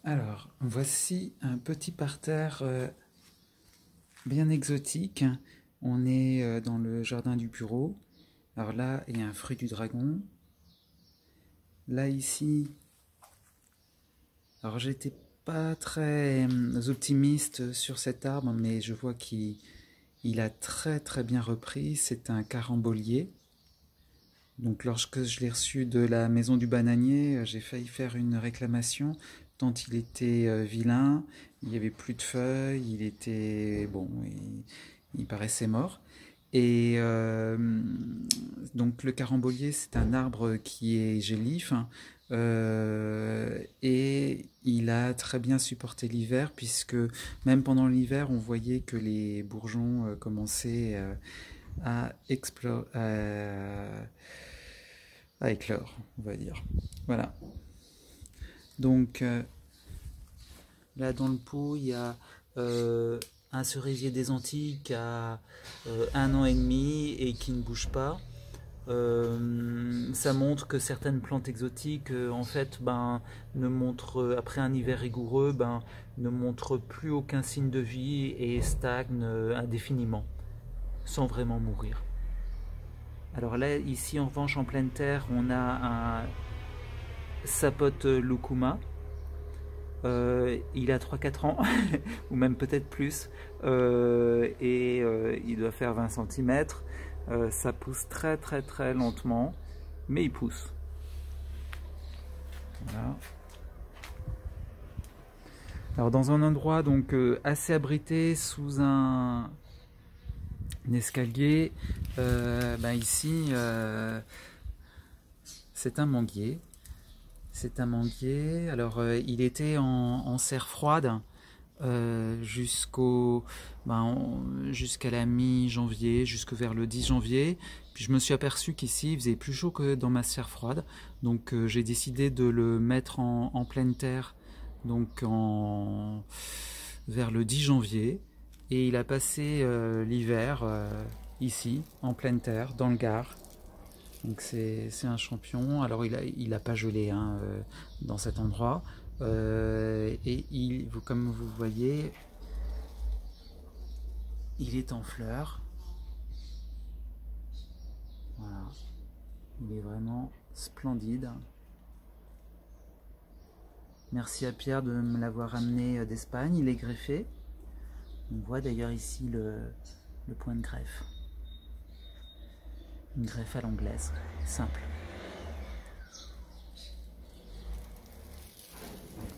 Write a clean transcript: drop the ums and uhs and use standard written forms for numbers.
Alors, voici un petit parterre bien exotique. On est dans le jardin du bureau. Alors là, il y a un fruit du dragon. Là, ici, alors j'étais pas très optimiste sur cet arbre, mais je vois qu'il a très très bien repris. C'est un carambolier. Donc lorsque je l'ai reçu de la maison du bananier, j'ai failli faire une réclamation tant il était vilain, il n'y avait plus de feuilles, il était bon, il paraissait mort. Et donc le carambolier, c'est un arbre qui est gélif, hein, et il a très bien supporté l'hiver puisque même pendant l'hiver, on voyait que les bourgeons commençaient à éclore, on va dire. Voilà. Donc là dans le pot, il y a un cerisier des Antilles qui a 1 an et demi et qui ne bouge pas. Ça montre que certaines plantes exotiques, en fait, ne montrent, après un hiver rigoureux, ne montrent plus aucun signe de vie et stagnent indéfiniment, sans vraiment mourir. Alors là, ici, en revanche, en pleine terre, on a un sapote lucuma. Il a 3-4 ans, ou même peut-être plus, et il doit faire 20 cm. Ça pousse très très très lentement, mais il pousse. Voilà. Alors dans un endroit donc assez abrité sous un escalier, ici c'est un manguier. C'est un manguier. Alors il était en serre froide jusqu'à la mi-janvier, jusque vers le 10 janvier. Puis je me suis aperçu qu'ici il faisait plus chaud que dans ma serre froide. Donc j'ai décidé de le mettre en pleine terre donc vers le 10 janvier. Et il a passé l'hiver ici, en pleine terre, dans le Gard. Donc c'est un champion. Alors il a pas gelé hein, dans cet endroit. Et comme vous voyez, il est en fleurs. Voilà. Il est vraiment splendide. Merci à Pierre de me l'avoir amené d'Espagne. Il est greffé. On voit d'ailleurs ici le point de greffe. Une greffe à l'anglaise, simple.